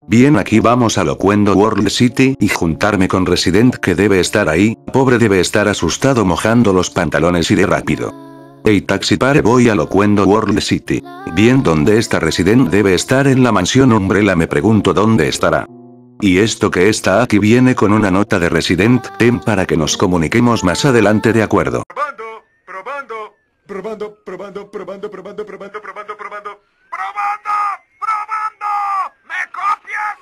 Bien, aquí vamos a Loquendo World City y juntarme con Resident, que debe estar ahí, pobre, debe estar asustado mojando los pantalones. Iré rápido. Hey taxi, pare, voy a Loquendo World City. Bien, ¿dónde está Resident? Debe estar en la mansión Umbrella, me pregunto dónde estará. Y esto que está aquí viene con una nota de Resident, ten para que nos comuniquemos más adelante, de acuerdo. Probando. ¿Me copias?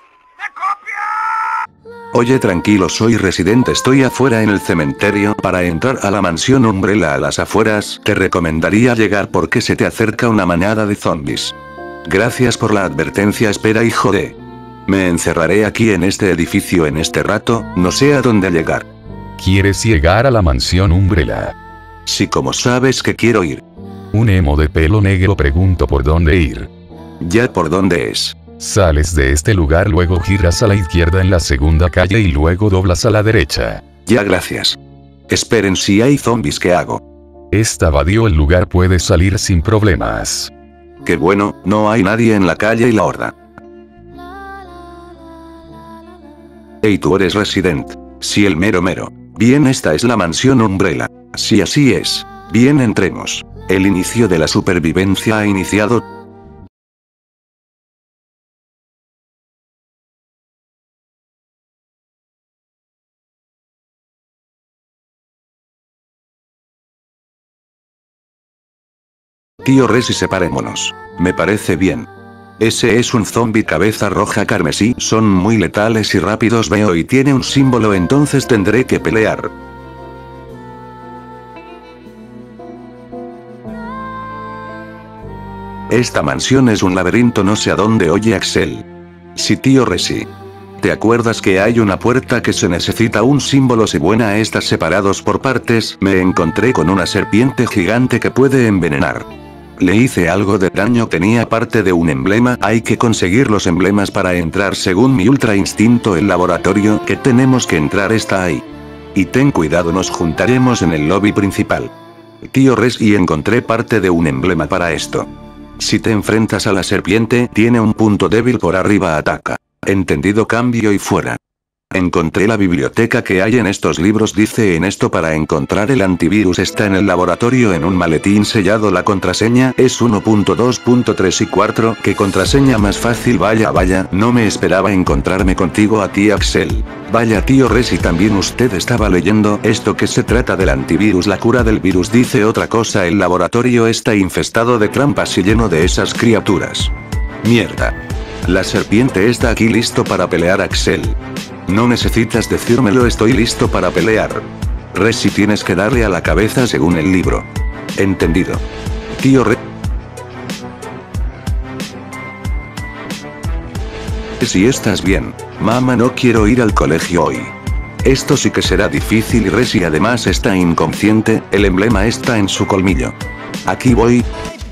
Oye, tranquilo, soy Resident, estoy afuera en el cementerio. Para entrar a la mansión Umbrella a las afueras, te recomendaría llegar porque se te acerca una manada de zombies. Gracias por la advertencia, espera, hijo de... Me encerraré aquí en este edificio en este rato, no sé a dónde llegar. ¿Quieres llegar a la mansión Umbrella? Sí, como sabes que quiero ir. Un emo de pelo negro preguntó por dónde ir. ¿Ya por dónde es? Sales de este lugar, luego giras a la izquierda en la segunda calle y luego doblas a la derecha. Ya, gracias. Esperen, si hay zombies, ¿qué hago? Esta evadió el lugar, puedes salir sin problemas. Qué bueno, no hay nadie en la calle y la horda. Hey, tú eres Resident. Sí, el mero mero. Bien, esta es la mansión Umbrella. Sí, así es. Bien, entremos. El inicio de la supervivencia ha iniciado. Tío Resi, separémonos. Me parece bien. Ese es un zombie cabeza roja carmesí, son muy letales y rápidos veo, y tiene un símbolo, entonces tendré que pelear. Esta mansión es un laberinto, no sé a dónde. Oye, Axel. Sí, tío Resi. ¿Te acuerdas que hay una puerta que se necesita un símbolo? Si buena a estas separados por partes, me encontré con una serpiente gigante que puede envenenar. Le hice algo de daño, tenía parte de un emblema, hay que conseguir los emblemas para entrar según mi ultra instinto. El laboratorio que tenemos que entrar está ahí. Y ten cuidado, nos juntaremos en el lobby principal. Tío Res, y encontré parte de un emblema para esto. Si te enfrentas a la serpiente, tiene un punto débil por arriba, ataca. Entendido, cambio y fuera. Encontré la biblioteca que hay en estos libros, dice en esto para encontrar el antivirus está en el laboratorio en un maletín sellado, la contraseña es 1.2.3 y 4, ¿qué contraseña más fácil? Vaya, no me esperaba encontrarme contigo a ti, Axel. Vaya, tío Res, y también usted estaba leyendo esto que se trata del antivirus, la cura del virus. Dice otra cosa, el laboratorio está infestado de trampas y lleno de esas criaturas. Mierda. La serpiente está aquí, listo para pelear, Axel. No necesitas decírmelo, estoy listo para pelear. Resi, tienes que darle a la cabeza según el libro. Entendido. Tío Re... Si estás bien. Mamá, no quiero ir al colegio hoy. Esto sí que será difícil, y Resi además está inconsciente, el emblema está en su colmillo. Aquí voy.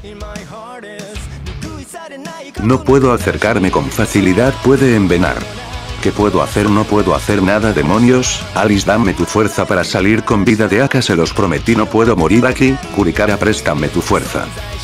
No puedo acercarme con facilidad, puede envenenar. ¿Qué puedo hacer? No puedo hacer nada, demonios. Alice, dame tu fuerza para salir con vida de acá, se los prometí, no puedo morir aquí. Kurikara, préstame tu fuerza.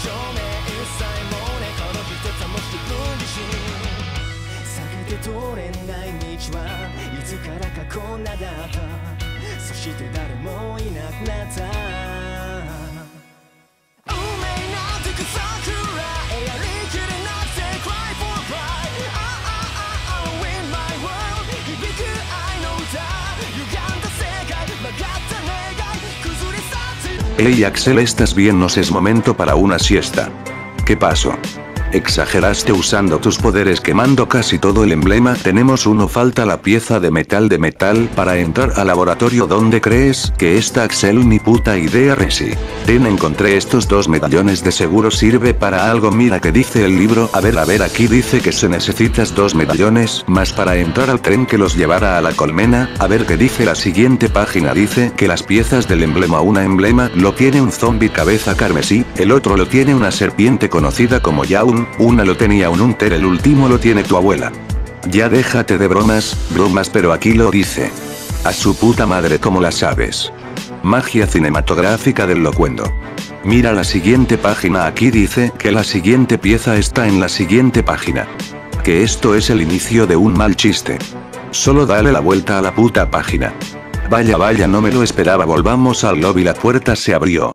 Hey Axel, ¿estás bien? No es momento para una siesta. ¿Qué pasó? Exageraste usando tus poderes quemando casi todo el emblema. Tenemos uno, falta la pieza de metal para entrar al laboratorio. ¿Dónde crees que está, Axel? Ni puta idea, Resi. Encontré estos dos medallones, de seguro sirve para algo. Mira que dice el libro, a ver, aquí dice que se necesitas 2 medallones más para entrar al tren que los llevará a la colmena. A ver qué dice la siguiente página, dice que las piezas del emblema, una emblema lo tiene un zombie cabeza carmesí, el otro lo tiene una serpiente conocida como Yaun, una lo tenía un Hunter, el último lo tiene tu abuela. Ya déjate de bromas, pero aquí lo dice. A su puta madre, ¿cómo la sabes? Magia cinematográfica del Loquendo. Mira la siguiente página, aquí dice que la siguiente pieza está en la siguiente página. que esto es el inicio de un mal chiste. Solo dale la vuelta a la puta página. Vaya vaya, no me lo esperaba. Volvamos al lobby. La puerta se abrió.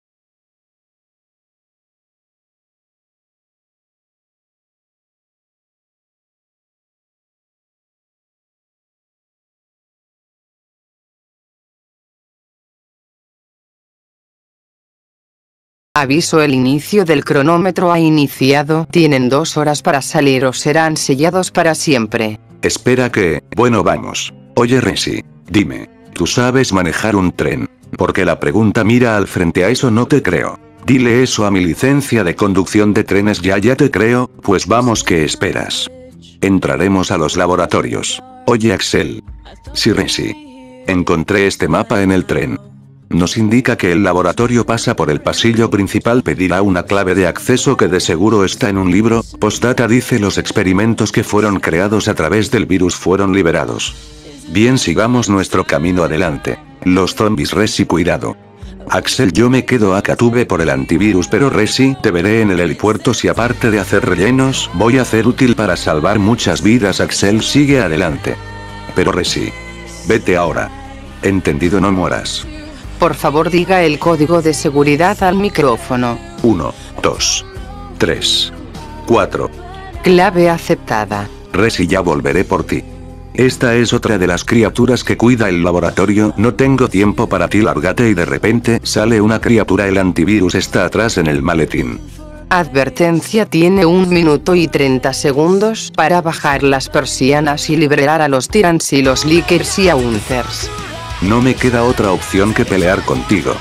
Aviso: el inicio del cronómetro ha iniciado. Tienen 2 horas para salir o serán sellados para siempre. Espera que, bueno, vamos. Oye Resi, dime, ¿tú sabes manejar un tren? Porque la pregunta mira al frente. A eso no te creo. Dile eso a mi licencia de conducción de trenes. Ya te creo, pues vamos, ¿qué esperas? Entraremos a los laboratorios. Oye Axel. Sí Resi. Encontré este mapa en el tren. Nos indica que el laboratorio pasa por el pasillo principal. Pedirá una clave de acceso que de seguro está en un libro. Postdata dice: los experimentos que fueron creados a través del virus fueron liberados. Bien, sigamos nuestro camino adelante. Los zombies. Resi, cuidado. Axel, yo me quedo acá. Tuve por el antivirus, pero Resi, te veré en el helipuerto. Si aparte de hacer rellenos, voy a ser útil para salvar muchas vidas. Axel, sigue adelante. Pero Resi, vete ahora. Entendido, no mueras. Por favor, diga el código de seguridad al micrófono. 1, 2, 3, 4. Clave aceptada. Resi, ya volveré por ti. Esta es otra de las criaturas que cuida el laboratorio. No tengo tiempo para ti, lárgate. Y de repente sale una criatura. El antivirus está atrás en el maletín. Advertencia: tiene 1 minuto y 30 segundos para bajar las persianas y liberar a los tyrants y los leakers y Auncers. No me queda otra opción que pelear contigo.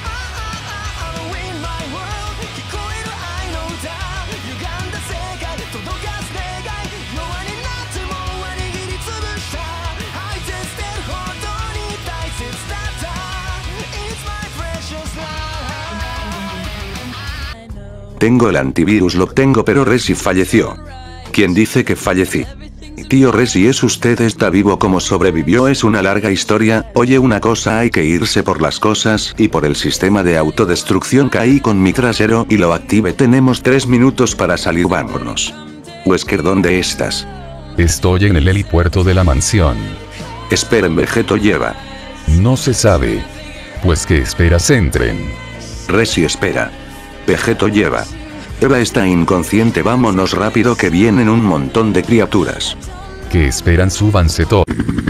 Tengo el antivirus, lo tengo, pero Resi falleció. ¿Quién dice que fallecí? Tío Resi, ¿es usted? ¿Está vivo? ¿Cómo sobrevivió? Es una larga historia. Oye, una cosa, hay que irse por las cosas y por el sistema de autodestrucción. Caí con mi trasero y lo activé. Tenemos 3 minutos para salir, vámonos. Wesker, ¿dónde estás? Estoy en el helipuerto de la mansión. Esperen, Vegeto lleva. No se sabe. Pues ¿qué esperas? Entren. Resi, espera. Vegeto lleva. Eva está inconsciente. Vámonos rápido que vienen un montón de criaturas. ¿Qué esperan? Súbanse todos.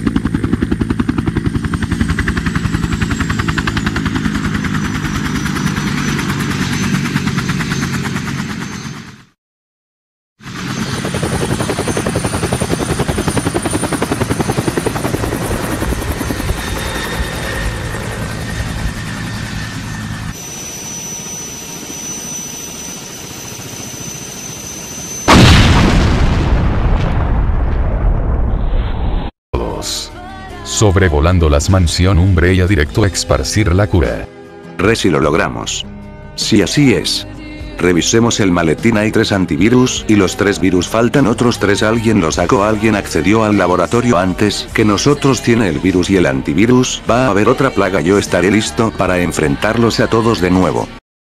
Sobrevolando las mansión Umbrella directo a esparcir la cura. Resi, lo logramos. Sí, así es. Revisemos el maletín. Hay 3 antivirus y los 3 virus. Faltan otros 3. ¿Alguien los sacó? ¿Alguien accedió al laboratorio antes que nosotros? Tiene el virus y el antivirus. Va a haber otra plaga. Yo estaré listo para enfrentarlos a todos de nuevo.